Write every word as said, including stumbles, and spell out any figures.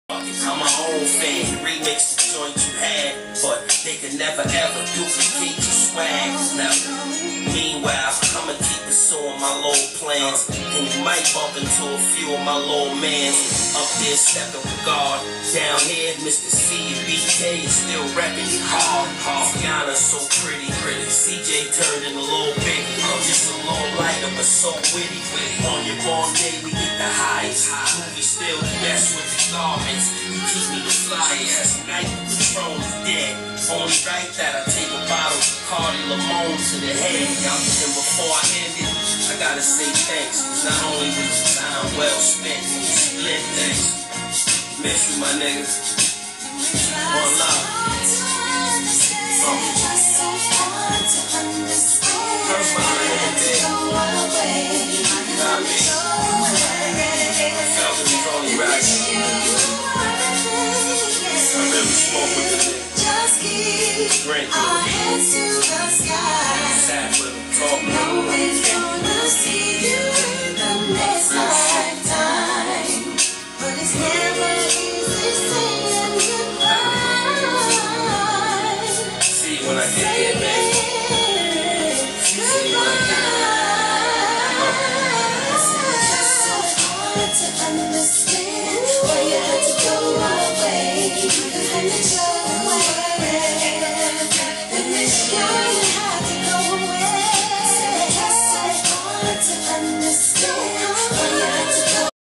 I'm my own fan, remix the joint you had, but they can never ever duplicate your swag, never. Meanwhile, I'ma keep pursuing my low plans, and you might bump into a few of my low mans. Up there stepping with God, down here Mister C B K still repping hard, hard. Yana so pretty, pretty. C J turned in a little bit, just a little lighter but so witty. On your born day we get the highest, movie still the best with the garments. You keep me the flyest, night the throne is dead. Only right that I take a bottle of Cardi Limon to the head. And before I end it, I gotta say thanks. Not only was the time well spent, split things. Miss you, my niggas. One love. Hurt my little bit. You got me. I felt it was only right. I really smoke with the nigga. Drink with him. Sat with him, talk with him. Gonna see you in the next lifetime, but it's never easy saying goodbye. See you when I get there, baby. See you when I get there. It's so hard to understand why you had to go away, and it's your way.